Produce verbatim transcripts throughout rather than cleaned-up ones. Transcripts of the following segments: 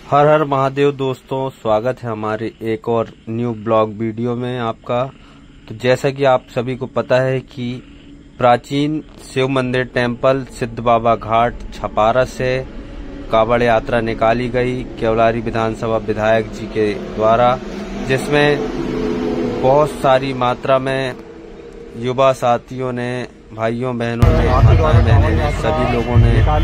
हर हर महादेव दोस्तों, स्वागत है हमारे एक और न्यू ब्लॉग वीडियो में आपका। तो जैसा कि आप सभी को पता है कि प्राचीन शिव मंदिर टेम्पल सिद्ध बाबा घाट छपारा से कावड़ यात्रा निकाली गई केवलारी विधानसभा विधायक जी के द्वारा, जिसमें बहुत सारी मात्रा में युवा साथियों ने, भाइयों बहनों ने, माताएं बहनों ने, सभी लोगों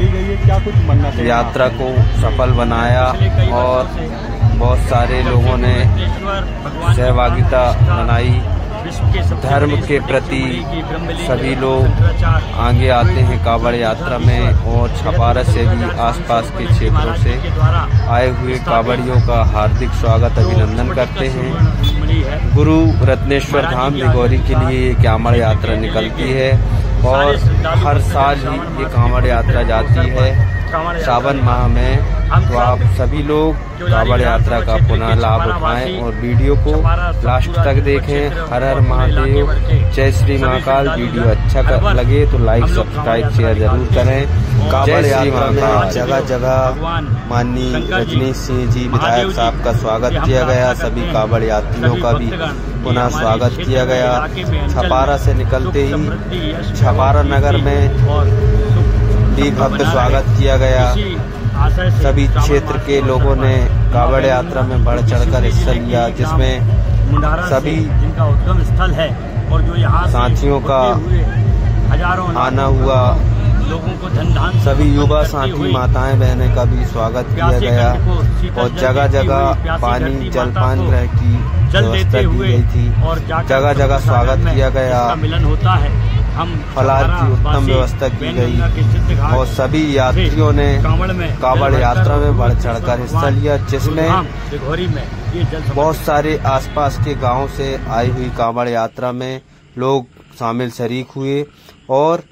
ने यात्रा को सफल बनाया और बहुत सारे लोगों ने सहभागिता बनाई। धर्म के प्रति सभी लोग आगे आते हैं कावड़ यात्रा में, और छपारा से भी आसपास के क्षेत्रों से आए हुए कावड़ियों का हार्दिक स्वागत अभिनंदन करते हैं। गुरु रत्नेश्वर धाम दिघौरी के लिए ये कावड़ यात्रा निकलती है और हर साल ही ये कावड़ यात्रा जाती है सावन माह में। तो आप सभी लोग कावड़ यात्रा का पुनः लाभ उठाएं और वीडियो को लास्ट तक देखें। हर हर महादेव, जय श्री महाकाल। वीडियो अच्छा लगे तो लाइक, सब्सक्राइब, शेयर जरूर करें। कावड़ यात्रा में जगह जगह माननीय रजनीश सिंह जी विधायक साहब का स्वागत किया गया। सभी कावड़ यात्रियों का भी पुनः स्वागत किया गया। छपारा से निकलते ही छपारा नगर में भी भव्य स्वागत किया गया। सभी क्षेत्र के लोगों ने कावड़ यात्रा में बढ़ चढ़कर हिस्सा लिया, जिसमें सभी जिनका उद्गम स्थल है और जो यहाँ साथियों का आना हुआ, लोगों को धन धान सभी युवा साथी माताएं बहनें का भी स्वागत किया गया और जगह जगह पानी जलपान ग्रह की व्यवस्था की गई थी। जगह जगह स्वागत किया गया। मिलन होता है। हम फलाहार की उत्तम व्यवस्था की गई और सभी यात्रियों ने कावड़ यात्रा में बढ़ चढ़कर हिस्सा लिया, जिसमें बहुत सारे आसपास के गांवों से आई हुई कावड़ यात्रा में लोग शामिल शरीक हुए। और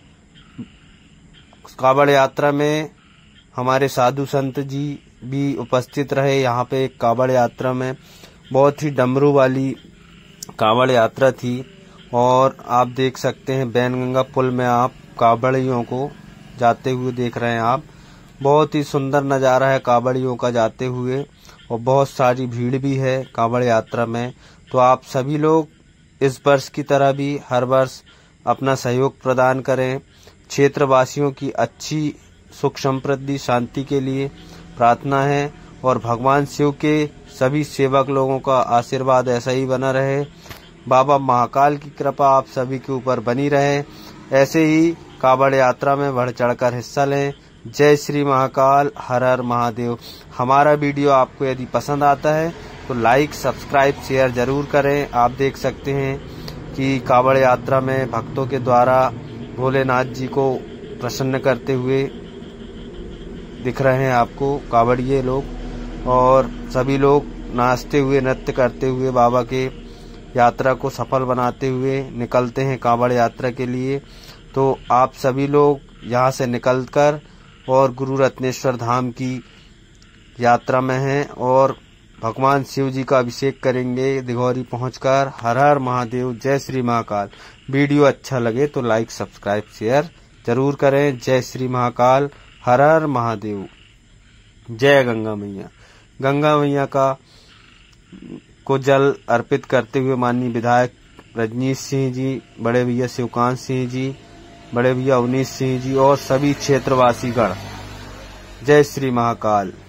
कावड़ यात्रा में हमारे साधु संत जी भी उपस्थित रहे। यहाँ पे एक कावड़ यात्रा में बहुत ही डमरू वाली कावड़ यात्रा थी और आप देख सकते हैं बैनगंगा पुल में आप कावड़ियों को जाते हुए देख रहे हैं। आप बहुत ही सुंदर नज़ारा है कावड़ियों का जाते हुए और बहुत सारी भीड़ भी है कावड़ यात्रा में। तो आप सभी लोग इस वर्ष की तरह भी हर वर्ष अपना सहयोग प्रदान करें। क्षेत्रवासियों की अच्छी सुख समृद्धि शांति के लिए प्रार्थना है और भगवान शिव के सभी सेवक लोगों का आशीर्वाद ऐसा ही बना रहे। बाबा महाकाल की कृपा आप सभी के ऊपर बनी रहे। ऐसे ही कावड़ यात्रा में बढ़ चढ़कर हिस्सा लें। जय श्री महाकाल, हर हर महादेव। हमारा वीडियो आपको यदि पसंद आता है तो लाइक, सब्सक्राइब, शेयर जरूर करें। आप देख सकते हैं कि कावड़ यात्रा में भक्तों के द्वारा भोलेनाथ जी को प्रसन्न करते हुए दिख रहे हैं आपको कावड़िए लोग, और सभी लोग नाचते हुए, नृत्य करते हुए बाबा के यात्रा को सफल बनाते हुए निकलते हैं कावड़ यात्रा के लिए। तो आप सभी लोग यहाँ से निकलकर और गुरु रत्नेश्वर धाम की यात्रा में हैं और भगवान शिव जी का अभिषेक करेंगे दिघौरी पहुंचकर। हर हर महादेव, जय श्री महाकाल। वीडियो अच्छा लगे तो लाइक, सब्सक्राइब, शेयर जरूर करें। जय श्री महाकाल, हर हर महादेव। जय गंगा मैया। गंगा मैया का को जल अर्पित करते हुए माननीय विधायक रजनीश सिंह जी, बड़े भैया शिवकांत सिंह जी, बड़े भैया अवनीश सिंह जी और सभी क्षेत्रवासी गण। जय श्री महाकाल।